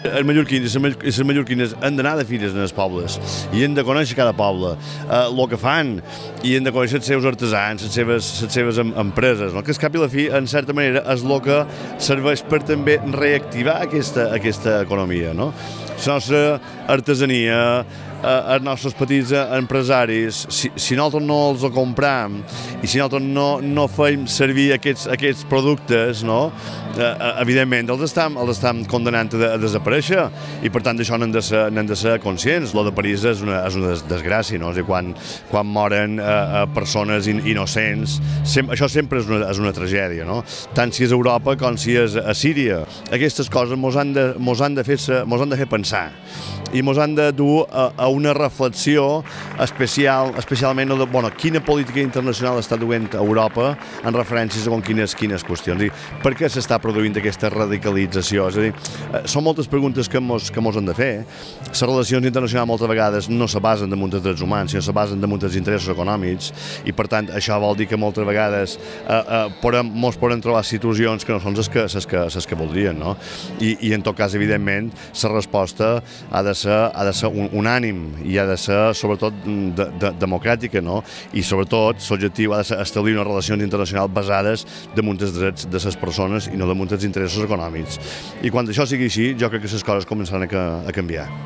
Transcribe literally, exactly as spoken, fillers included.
Els mallorquins i les mallorquines han d'anar de fires en els pobles i han de conèixer cada poble, el que fan, i han de conèixer els seus artesans, les seves, les seves empreses, no? Que al cap i la fi, en certa manera, és el que serveix per també reactivar aquesta, aquesta economia, no? La nostra artesania, els nostres petits empresaris, si, si nosaltres no els compram i si nosaltres no, no fem servir aquests, aquests productes, no? Eh, evidentment els estem, els estem condenant a, a desaparèixer i per tant d'això n'hem de, ser, n'hem de ser conscients. Lo de París és una, és una desgràcia, no? O sigui, quan, quan moren eh, persones in, innocents, sem, això sempre és una, és una tragèdia, no? Tant si és a Europa com si és a Síria. Aquestes coses mos han de, mos han de, fer, mos han de fer pensar i ens han de dur a, a una reflexió especial, especialment de bueno, quina política internacional està duent a Europa en referències a quines, quines qüestions. I per què s'està produint aquesta radicalització? És a dir, són moltes preguntes que ens que mos han de fer. Les relacions internacionals moltes vegades no se basen damunt dels drets humans, sinó se basen damunt dels interessos econòmics i per tant això vol dir que moltes vegades eh, eh, podem, mos poden trobar situacions que no són les que, les que, les que voldrien, no? I, i en tot cas, evidentment, la resposta ha de ser, ha de ser un, unànim i ha de ser, sobretot, de, de, democràtica, no? I, sobretot, l'objectiu ha de ser establir unes relacions internacionals basades damunt dels drets de les persones i no damunt dels interessos econòmics. I quan això sigui així, jo crec que les coses començaran a, a canviar.